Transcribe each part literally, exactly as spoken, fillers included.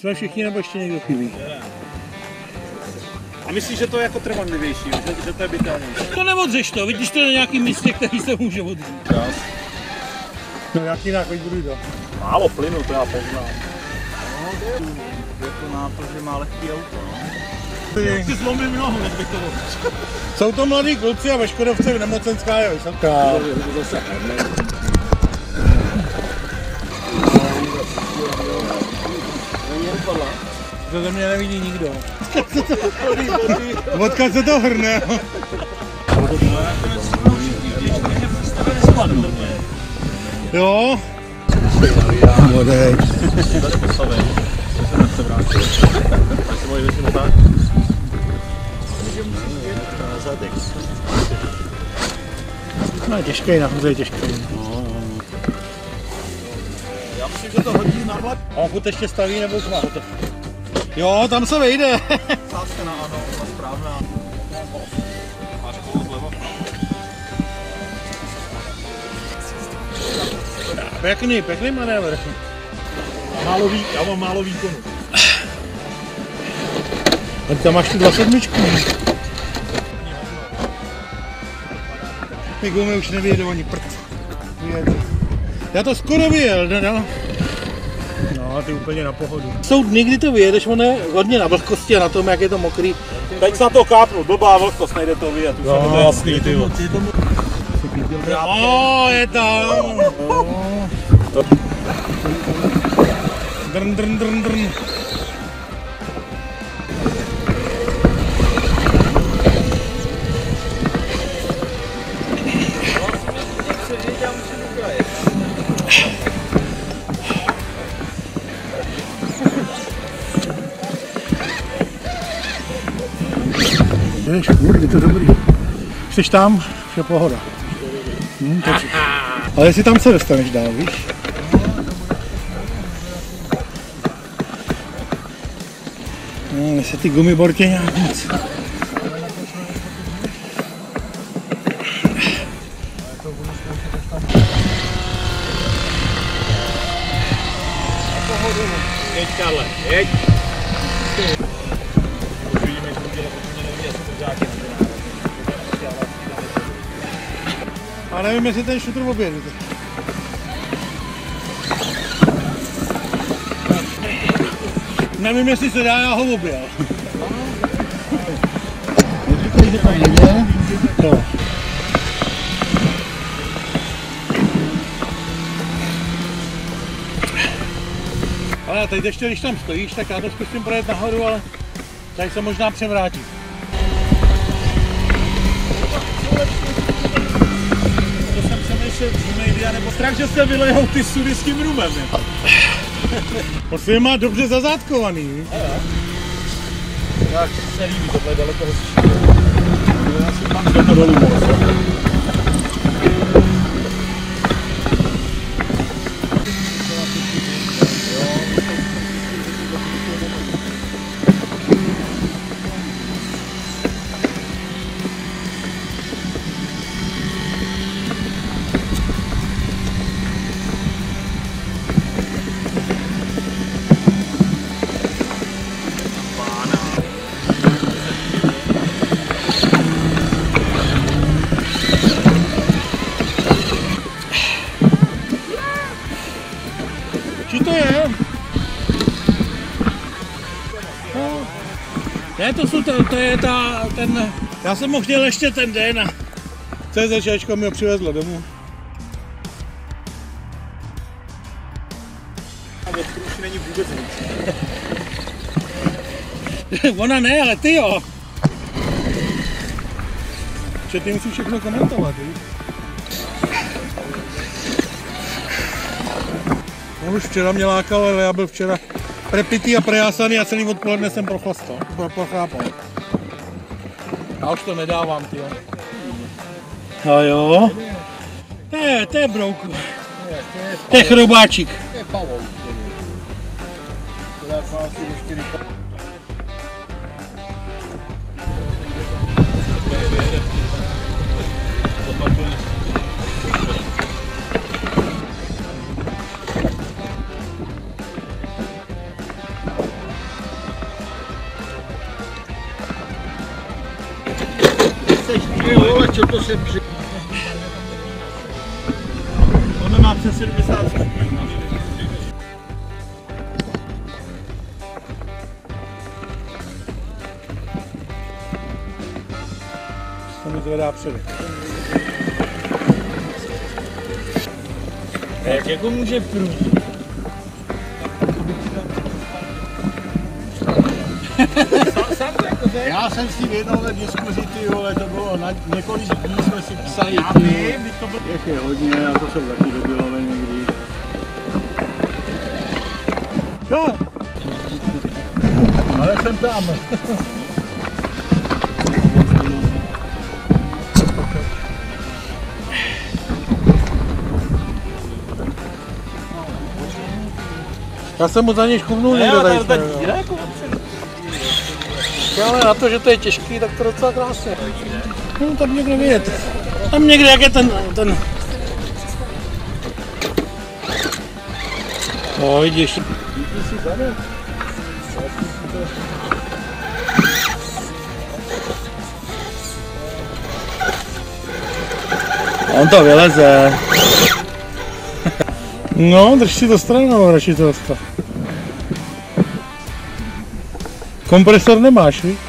Jsme všichni nebo ještě někdo chybí? A myslíš, že to je jako trvanlivější, že, že to je bytelnější? To neodřeš to, vidíš to na nějakém místě, který se může odřít. Čas. No jak jinak, veď budu to. Málo plynu, to já poznám. No, je to na to, že má lehký auto, no. Ty si zlomím nohu, než bych to mohl. Jsou to mladí kluci a ve Škodovce nemocenská je vysoká. Zase To ze mě nevidí nikdo. Odkud se to hrne? Jo? Vodej. Tady postavej, že se nechce vrátit. Tak se moji většinou tak. Zadek. No je těžkej, nahoře je těžkej. Já myslím, že to hodí na hlad. A on furt ještě staví nebo má? Jo, tam se vejde. Sázka na ano, ona správná. Máš kolo zleva. Pěkný, pěkný manévr. Málo ví, já mám málo výkonu. A tam máš tu dva sedmičku. Ty gumy už nevyjedou ani prd. Vyjedou. Já to skoro vyjel, no. No, ty úplně na pohodu. Jsou dny, kdy to vyjedeš, on je hodně na vlhkosti a na tom, jak je to mokrý. Teď se na to kápnu, blbá vlhkost, nejde to vyjet, už No, je to jasný, ty jo. O, je tam! Drn, drn, drn, drn. Jdeš, je to dobrý. Jsi tam, je pohoda. Hm, ale jestli tam se dostaneš dál, víš? No, jestli ty gumibortě nějak nic. Jeď, Karle, jeď. A nevím, jestli ten šutr objedu. Nevím, jestli se dá, já ho objel. Neříkej, že tam jde. No. Ale teď ještě, když tam stojíš, tak já to zkusím projet nahoru, ale tady se možná převrátí. To jsem přemýšlel, že nejde, nebo strach, že se vylejou ty sudy s tím rumem. On má dobře zazádkovaný. Tak se líbí, tohle je daleko hezčí. Já si mám jdeme dolů. Či to je? No. Ne, to, jsou to, to je ta, ten, já jsem ho chtěl ještě ten den a CZčko mi ho přivezlo domů. A od průši není vůbec nic. Ona ne, ale ty jo. Že ty musíš všechno komentovat, víš? On už včera mě lákal, ale já byl včera prepitý a prejásaný a celý odpoledne jsem prochlastal, prochlápal. Já už to nedávám, tyjo. A jo. To je, to je brouku. To je chrobáčik. To je pavouk. To je asi do čtyři. Ty vole, čo to se při... On má přes sedmdesát. To mi zvedá předek. Jak jako může průjít? Já jsem si v jednou diskuzi, ty vole, to bylo na několik dní, jsme si psali, Já ty, vím, to bylo... jak je hodně, a to jsou taky dobilové někdy. Jo, Ale jsem tam. já jsem mu za něj škubnul někdo tady. ta díra jako Ale na to, že to je těžký, tak to docela krásně. No, tam někde vidět. Tam někde, jak je ten... ten... No, vidíš. On to vyleze. No, drž si to stranou, radši to dostat. Kompresor nemáš, víš?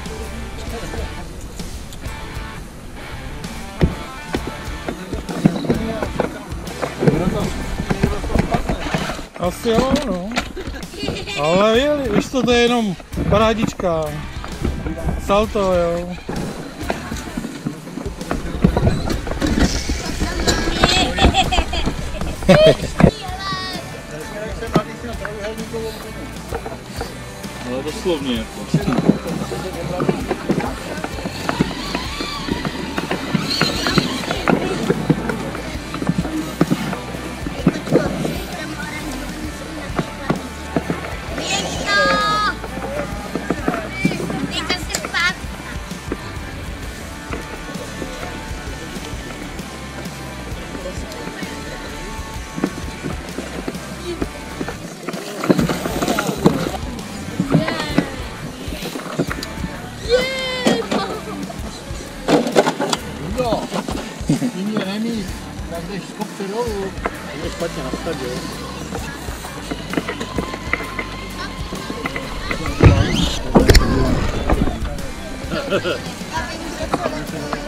Asi jo, no. Ale jeli, víš to, to je jenom parádička. Salto, jo. ale doslovně jako. Ty mě nemít, tak jdeš z kopce dolů. Je špatně nastavil. Ha ha ha.